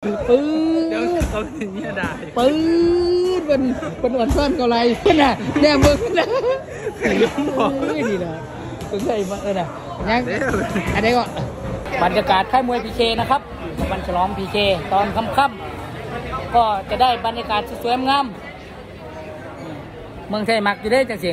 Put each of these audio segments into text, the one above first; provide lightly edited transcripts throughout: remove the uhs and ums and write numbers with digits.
ปื้ดเดี๋ยวเขาอย่างนี้ได้ปื้ดเป็นอ่อนซ่อนกับอะไรเพื่อนน่ะแน่มึงนะดีนะสนใจมาน่ะยังอันนี้ก็บรรยากาศค่ายมวยพีเคนะครับวันฉลองพีเคตอนค่ำๆก็จะได้บรรยากาศสวยงามเมืองไทยมักอยู่ได้จังสิ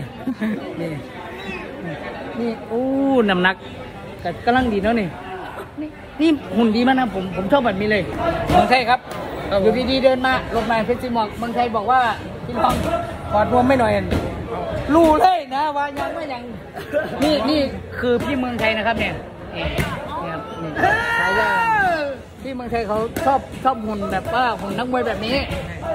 นี่อู้น้ำหนักกำลังดีเนาะนี่หุ่นดีมากนะผมชอบแบบนี้เลยเมืองไทยครับอยู่ดีๆเดินมาลงมาเพชรซีมอกเมืองไทยบอกว่าพี่น้องกอดรวมไม่หน่อยรู้เลยนะว่ายังไม่ยังนี่คือพี่เมืองไทยนะครับเนี่ยครับนี่ใช่ว่าพี่เมืองไทยเขาชอบหุ่นแบบว่าหุ่นนักมวยแบบนี้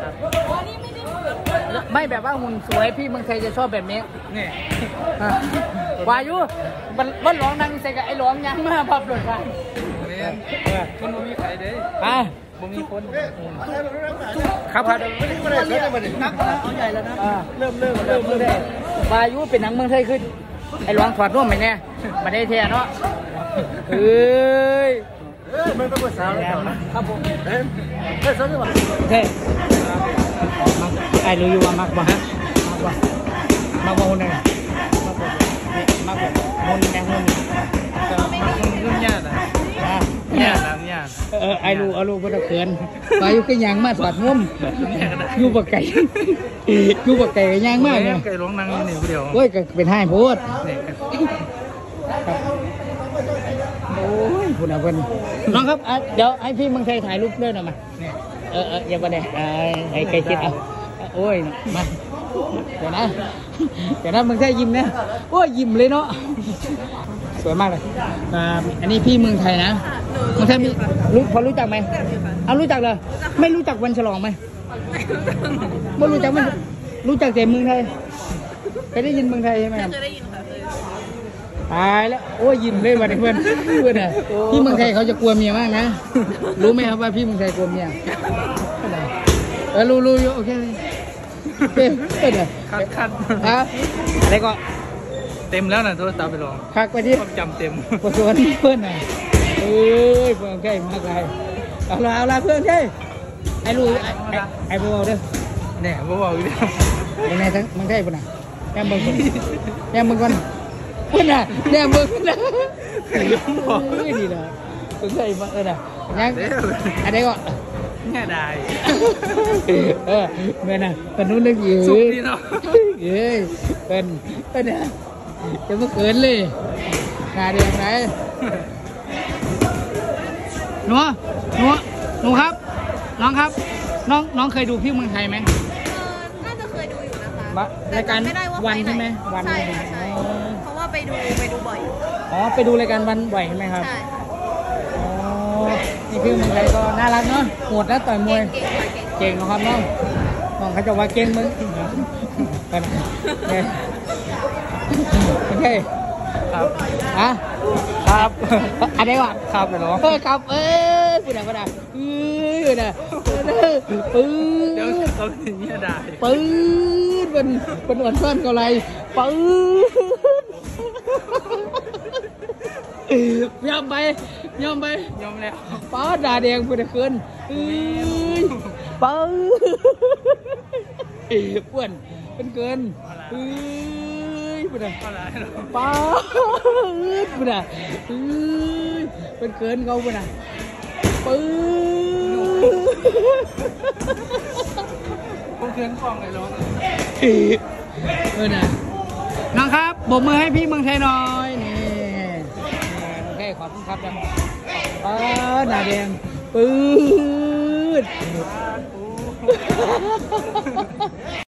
ไม่แบบว่าหุ่นสวยพี่เมืองไทยจะชอบแบบนี้นี่วายุมันร้องดังใส่กับไอ้ร้องยังมาพับหลุดไปมันมีใครเด้มันมีคนครับเดี๋ยวนักเอาใหญ่แล้วนะเริ่มได้วายุเป็นหนังเมืองไทยขึ้นไอ้ร้องถอดร่วมไหมเนี่ยมาได้เทียเนาะเฮ้ยไม่ต้องภาษาแล้วครับผมเฮ้ยสวัสดีครับเฮ้ยไอ้รู้อยู่ว่ามักบ่ฮะมักบ่หุ่นไหนมักหุ่นแดงหุ่นรุ่นญาติญาติไอ้รู้ก็จะเขินไปอยู่ก็ยังมาสอดง่มอยู่บกไก่ยังมากเนี่ยไก่ร้องนังนี่เดียวโอ้ยก็เป็นให้พูดโอ้ยคุณอาคนน้องครับเดี๋ยวให้พี่เมืองไทยถ่ายรูปด้วยหน่อยมาอย่าไปเนี่ยไอ้ไก่คิดเอาโอ้ยมาเดี๋ยวนะเมืองไทยยิ้มนะโอ้ยยิ้มเลยเนาะสวยมากเลยอันนี้พี่เมืองไทยนะเมืองไทยมีพอรู้จักไหมเอารู้จักเลยไม่รู้จักวันฉลองไหมไม่รู้จักมันรู้จักแต่เมืองไทยเคยได้ยินเมืองไทยใช่ไหมครับเคยได้ยินค่ะตายแล้วโอ้ยยิ้มเลยวันนี้เพื่อนน่ะพี่เมืองไทยเขาจะกลัวเมียมากนะรู้ไหมครับว่าพี่เมืองไทยกลัวเมียรู้โอเคคัดอะไรก็เต็มแล้วนะโทรศัพท์ไปลองคักไปที่จำเต็มปวดส่วนเพื่อนน่ะเอ้ยเพื่อนใกล้มากเลยเอาละเพื่อนใช่ไอ้รู้ไอ้บัวเด้อเนี่ยบัวอยู่ยังไงทั้งมันใกล้ปะน่ะแอมเบิ้งก่อนเพื่อนน่ะแอมเบิ้งนะดีนะสนใจมากเลยนะยังอะไรก็เนี่ยได้เมื่อน่ะตอนนู้นเรื่องอยู่สุดดีเนาะเป็นน่ะจะมาเกินเลยนาเดียงไหนหนูครับน้องครับน้องเคยดูพี่เมืองไทยไหมน่าจะเคยดูอยู่นะคะรายการวันใช่ไหมวันใช่เพราะว่าไปดูบ่อยไปดูรายการวันบ่อยใช่ไหมครับใช่นี่พี่เมืองไทยก็น่ารักเนาะโหดนะต่อยมวยเก่งนะครับน้องเขาจะว่าเก่งมึงไปโอเคครับครับอะไรวะครับไปหรอครับพูดอะไรนะปื้ดเดี๋ยวเขาอย่างนี้ได้ปื้ดเป็นอ่อนซ่อนกับอะไรปื้ดยอมแล้วป้าด่าแดงพูดเกินปื้ดป้วนเป็นเกินพูดอะไรป้าพูดอะไรเป็นเกินเขาพูดอะไรปื้ผมเกินกล้องเลยน้องน่ะน้องครับโบกมือให้พี่เมืองไทยหน่อยนี่โอเคขอบคุณครับยังหน้าแดงปื้ด